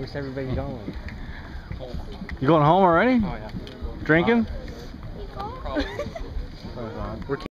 Where's everybody going? You going home already? Oh yeah. Drinking? Probably.